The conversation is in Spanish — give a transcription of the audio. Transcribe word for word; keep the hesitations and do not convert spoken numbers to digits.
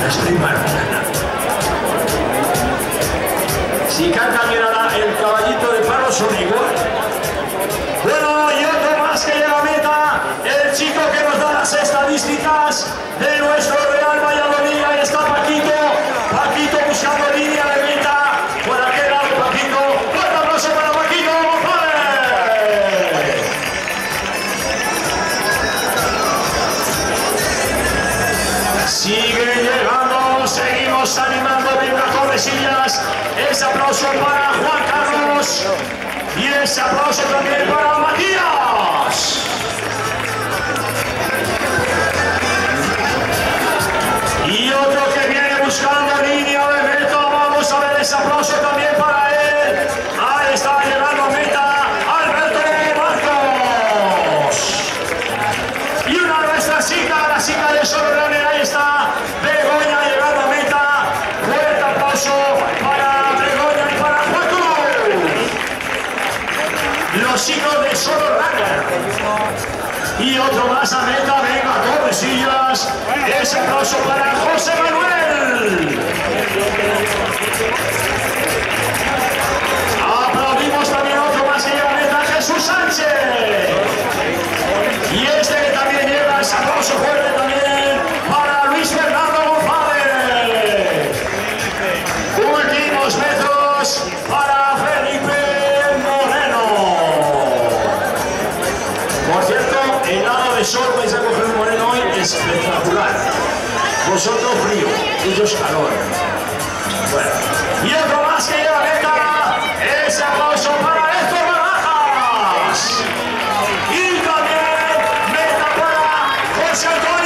estoy mal. Si canta, mira el caballito de palo son igual. Bueno, y otro más que llega a meta, el chico que nos da las estadísticas de nuestro Real Valladolid. Ahí está Paquito, Paquito buscando línea de meta. Por aquel lado, Paquito. Fuerte aplauso para Paquito González. Sigue llegando, seguimos animando. Venga, Tordesillas. Ese aplauso para Juan Carlos. Y ese aplauso también para Matías. Y otro que viene buscando línea de meta. Vamos a ver ese aplauso también para él. Ahí está llegando a meta Alberto Marcos. Y una de nuestras chicas, la chica de Solo Runner, ahí está Begoña llegando a meta. Fuerte aplauso para Begoña y para Juan. Los chicos de Solo Runner. Y otro más a meta, venga, Tordesillas. Ese aplauso para José Manuel. Aplaudimos también otro más que llega a meta, Jesús Sánchez. Y este que también lleva ese aplauso fuerte también para Luis Fernando González. Últimos metros para Felipe Moreno. Por cierto, el lado de sol vais a coger un Moreno hoy espectacular. Vosotros frío, ellos calor. Bueno, y otro más que lleva meta. Ese aplauso para Héctor Barajas. Y también meta para José Antonio.